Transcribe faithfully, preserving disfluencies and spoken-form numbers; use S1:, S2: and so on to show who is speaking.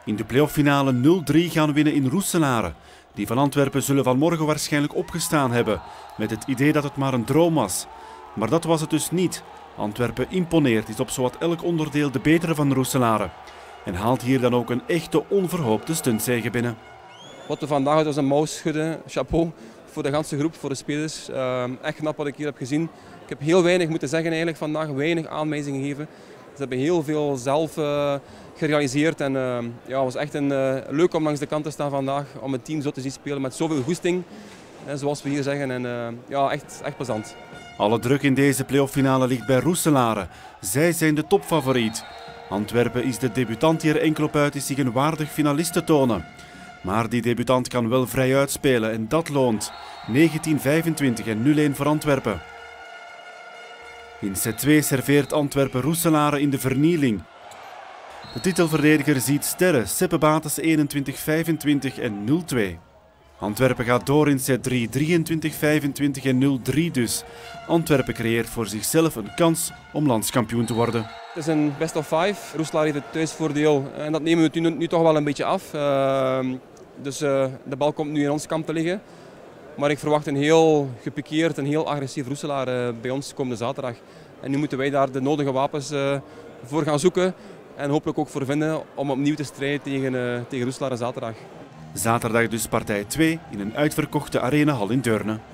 S1: In de playofffinale nul drie gaan winnen in Roeselare. Die van Antwerpen zullen vanmorgen waarschijnlijk opgestaan hebben, met het idee dat het maar een droom was. Maar dat was het dus niet. Antwerpen imponeert, is op zowat elk onderdeel de betere van Roeselare. En haalt hier dan ook een echte onverhoopte stuntzege binnen.
S2: Wat we vandaag uit onze mouw schudden, chapeau voor de hele groep, voor de spelers. Uh, echt knap wat ik hier heb gezien. Ik heb heel weinig moeten zeggen eigenlijk vandaag, weinig aanwijzingen gegeven. Ze hebben heel veel zelf uh, gerealiseerd en uh, ja, het was echt een, uh, leuk om langs de kant te staan vandaag, om het team zo te zien spelen met zoveel goesting, uh, zoals we hier zeggen. En, uh, ja, echt, echt plezant.
S1: Alle druk in deze playofffinale ligt bij Roeselare. Zij zijn de topfavoriet. Antwerpen is de debutant die er enkel op uit is zich een waardig finalist te tonen. Maar die debutant kan wel vrij uitspelen en dat loont. negentien vijfentwintig en nul een voor Antwerpen. In set twee serveert Antwerpen Roeselare in de vernieling. De titelverdediger ziet sterren, Seppe Bates eenentwintig vijfentwintig en nul twee. Antwerpen gaat door in set drie, drieëntwintig vijfentwintig en nul drie dus. Antwerpen creëert voor zichzelf een kans om landskampioen te worden.
S2: Het is een best of five. Roeselare heeft het thuisvoordeel en dat nemen we nu, nu toch wel een beetje af. Uh, dus uh, de bal komt nu in ons kamp te liggen. Maar ik verwacht een heel gepikeerd en heel agressief Roeselare bij ons komende zaterdag. En nu moeten wij daar de nodige wapens uh, voor gaan zoeken en hopelijk ook voor vinden om opnieuw te strijden tegen, uh, tegen Roeselare zaterdag.
S1: Zaterdag dus partij twee in een uitverkochte arenahal in Deurne.